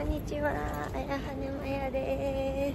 こんにちは、あやはねまやです。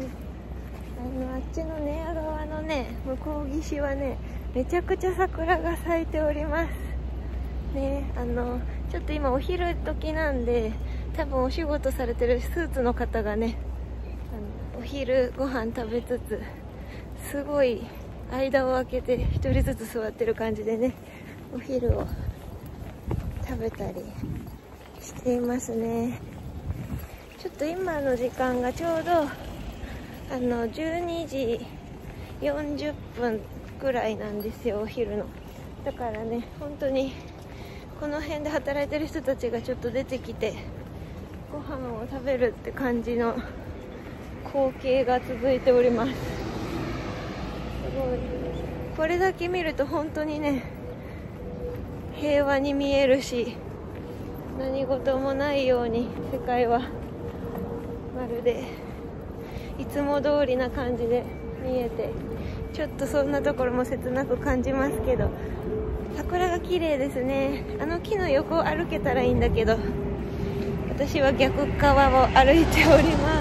あっちの寝屋川のね、向こう岸はね、めちゃくちゃ桜が咲いておりますね。ちょっと今お昼時なんで、多分お仕事されてるスーツの方がね、お昼ご飯食べつつ、すごい間を空けて一人ずつ座ってる感じでね、お昼を食べたりしていますね。ちょっと今の時間がちょうど12時40分くらいなんですよ、お昼の。だからね、本当にこの辺で働いてる人たちがちょっと出てきてご飯を食べるって感じの光景が続いております。すごい、これだけ見ると本当にね、平和に見えるし、何事もないように世界はまるでいつも通りな感じで見えて、ちょっとそんなところも切なく感じますけど、桜が綺麗ですね。あの木の横を歩けたらいいんだけど、私は逆側を歩いております。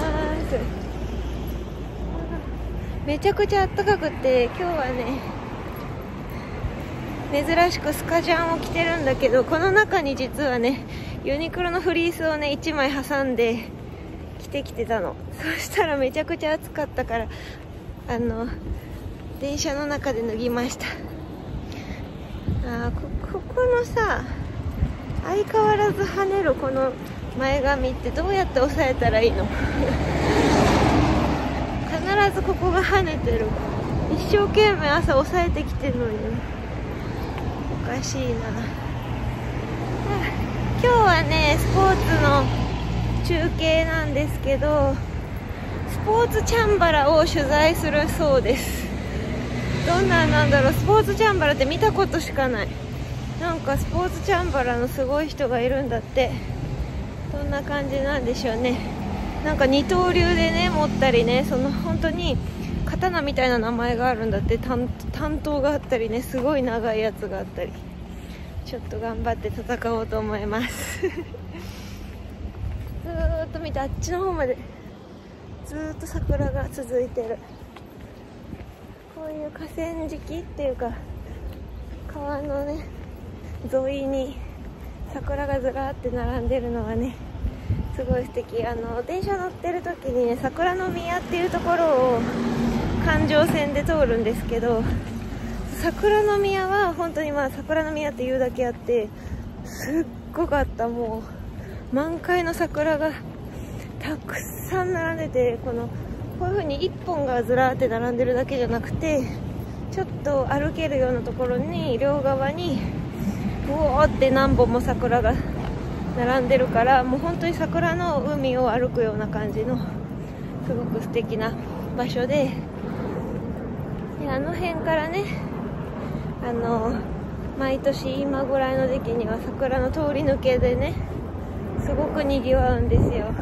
めちゃくちゃ暖かくて、今日はね珍しくスカジャンを着てるんだけど、この中に実はねユニクロのフリースをね1枚挟んで着てきてたの。そしたらめちゃくちゃ暑かったから、電車の中で脱ぎました。ここのさ、相変わらず跳ねるこの前髪ってどうやって押さえたらいいの？必ずここが跳ねてる。一生懸命朝押さえてきてるのに、おかしいな。今日はねスポーツの中継なんですけど、スポーツチャンバラを取材するそうです。どんなんなんだろう。スポーツチャンバラって見たことしかない。なんかスポーツチャンバラのすごい人がいるんだって。どんな感じなんでしょうね。なんか二刀流でね持ったりね、その本当に刀みたいな名前があるんだって。担当があったりね、すごい長いやつがあったり、ちょっと頑張って戦おうと思いますずーっと見て、あっちの方までずーっと桜が続いてる。こういう河川敷っていうか川のね沿いに桜がずらーって並んでるのはね、すごい素敵。電車乗ってる時にね、桜の宮っていうところを環状線で通るんですけど、桜の宮は本当に桜の宮っていうだけあって、すっごかった。もう満開の桜がたくさん並んでて、こういう風に1本がずらーって並んでるだけじゃなくて、ちょっと歩けるようなところに両側にうおーって何本も桜が並んでるから、もう本当に桜の海を歩くような感じのすごく素敵な場所で、あの辺からね毎年今ぐらいの時期には桜の通り抜けでねすごくにぎわうんですよ。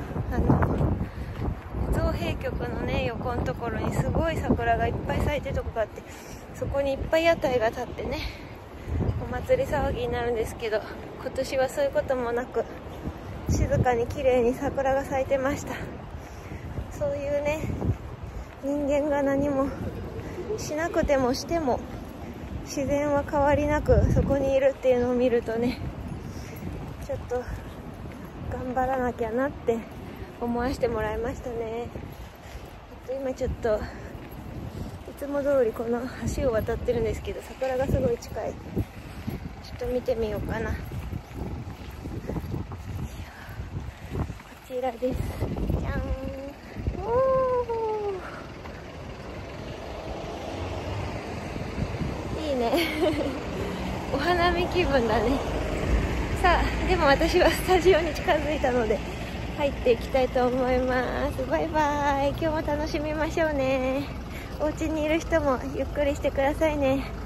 造幣局のね横のところにすごい桜がいっぱい咲いてるとこがあって、そこにいっぱい屋台が立ってねお祭り騒ぎになるんですけど、今年はそういうこともなく静かに綺麗に桜が咲いてました。そういうね、人間が何もしなくてもしても自然は変わりなくそこにいるっていうのを見るとね、ちょっと頑張らなきゃなって思わせてもらいましたね。今ちょっといつも通りこの橋を渡ってるんですけど、桜がすごい近い。ちょっと見てみようかな。こちらです。じゃん。おー、いいねお花見気分だね。さあでも私はスタジオに近づいたので入っていきたいと思います。バイバイ。今日も楽しみましょうね。お家にいる人もゆっくりしてくださいね。